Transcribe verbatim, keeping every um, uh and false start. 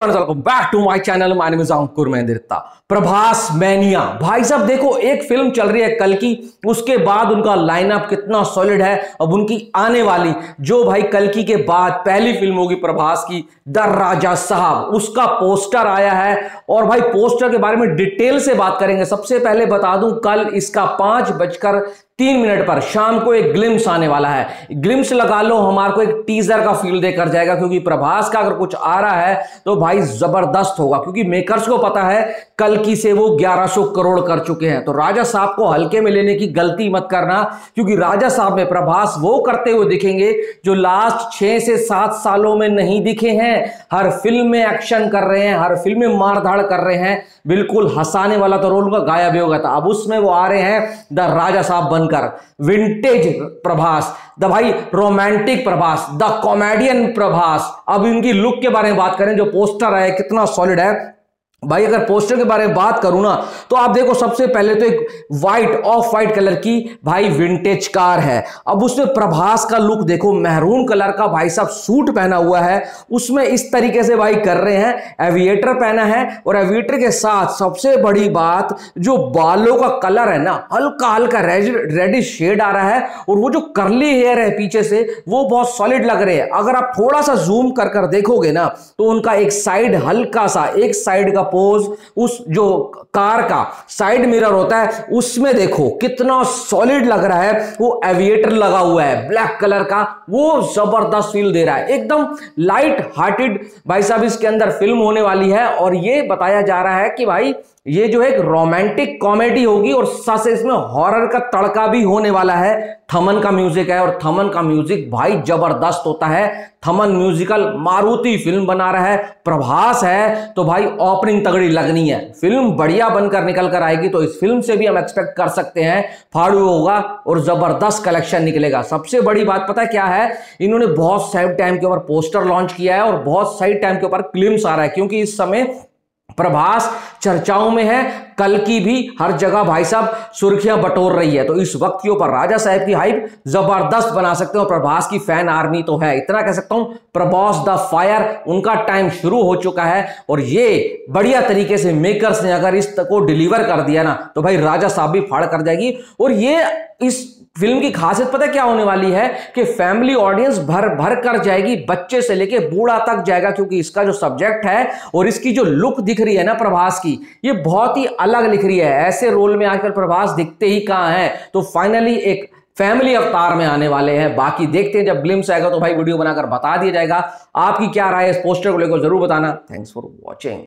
Welcome back to my channel. My name is Ankur Mahendrata. Prabhas mania भाई साहब देखो, एक फिल्म चल रही है कल की, उसके बाद उनका लाइनअप कितना सॉलिड है। अब उनकी आने वाली जो भाई कल की के बाद पहली फिल्म होगी प्रभास की, द राजा साहब, उसका पोस्टर आया है और भाई पोस्टर के बारे में डिटेल से बात करेंगे। सबसे पहले बता दूं, कल इसका पांच बजकर तीन मिनट पर शाम को एक ग्लिम्स आने वाला है। ग्लिम्स लगा लो, हमारे को एक टीजर का फील देकर जाएगा, क्योंकि प्रभास का अगर कुछ आ रहा है तो भाई जबरदस्त होगा, क्योंकि मेकर्स को पता है कल की से वो ग्यारह सौ करोड़ कर चुके हैं। तो राजा साहब को हल्के में लेने की गलती मत करना, क्योंकि राजा साहब में प्रभास वो करते हुए दिखेंगे जो लास्ट छह से सात सालों में नहीं दिखे हैं। हर फिल्म में एक्शन कर रहे हैं, हर फिल्म में मारधाड़ कर रहे हैं, बिल्कुल हंसाने वाला तो रोल उनका गायब ही हो गया था। अब उसमें वो आ रहे हैं द राजा साहब बनकर, विंटेज प्रभास, द भाई romantic Prabhas, the comedian Prabhas. अब इनकी लुक के बारे में बात करें, जो पोस्टर है कितना सॉलिड है भाई। अगर पोस्टर के बारे में बात करूं ना, तो आप देखो, सबसे पहले तो एक व्हाइट ऑफ व्हाइट कलर की भाई विंटेज कार है। अब उसमें प्रभास का लुक देखो, मैरून कलर का भाई साहब सूट पहना हुआ है, उसमें इस तरीके से भाई कर रहे हैं, एविएटर पहना है, और एविएटर के साथ सबसे बड़ी बात, जो बालों का कलर है ना, हल्का हल्का रेडिश शेड आ रहा है, और वो जो करली हेयर है पीछे से, वो बहुत सॉलिड लग रहे हैं। अगर आप थोड़ा सा जूम कर कर देखोगे ना, तो उनका एक साइड हल्का सा, एक साइड का पोज, उस जो कार का साइड मिरर होता है उसमें देखो कितना सॉलिड लग रहा है। वो एविएटर लगा हुआ है ब्लैक कलर का, वो जबरदस्त फील दे रहा है, एकदम लाइट हार्टेड भाई साहब इसके अंदर फिल्म होने वाली है। और ये बताया जा रहा है कि भाई ये जो एक रोमांटिक कॉमेडी होगी, और साथ से इसमें हॉरर का तड़का भी होने वाला है। थमन का म्यूजिक है, और थमन का म्यूजिक भाई जबरदस्त होता है। थमन म्यूजिकल मारुति फिल्म बना रहा है, प्रभास है, तो भाई ओपनिंग तगड़ी लगनी है। फिल्म बढ़िया बनकर निकल कर आएगी, तो इस फिल्म से भी हम एक्सपेक्ट कर सकते हैं फाड़ू होगा और जबरदस्त कलेक्शन निकलेगा। सबसे बड़ी बात पता है क्या है, इन्होंने बहुत सही टाइम के ऊपर पोस्टर लॉन्च किया है और बहुत सही टाइम के ऊपर क्लिम्स आ रहा है, क्योंकि इस समय प्रभास चर्चाओं में है। कल की भी हर जगह भाई साहब सुर्खियां बटोर रही है, तो इस वक्त के ऊपर राजा साहब की हाइप जबरदस्त बना सकते हो। प्रभास की फैन आर्मी तो है, इतना कह सकता हूं, प्रभास द फायर, उनका टाइम शुरू हो चुका है। और ये बढ़िया तरीके से मेकर्स ने अगर इस को डिलीवर कर दिया ना, तो भाई राजा साहब भी फाड़ कर जाएगी। और ये इस फिल्म की खासियत पता है क्या होने वाली है, कि फैमिली ऑडियंस भर भर कर जाएगी, बच्चे से लेके बूढ़ा तक जाएगा, क्योंकि इसका जो सब्जेक्ट है और इसकी जो लुक दिख रही है ना प्रभास की, ये बहुत ही अलग लिख रही है। ऐसे रोल में आजकल प्रभास दिखते ही कहां हैं, तो फाइनली एक फैमिली अवतार में आने वाले हैं। बाकी देखते हैं, जब ग्लिम्स आएगा तो भाई वीडियो बनाकर बता दिया जाएगा। आपकी क्या राय है इस पोस्टर को लेकर जरूर बताना। Thanks for watching.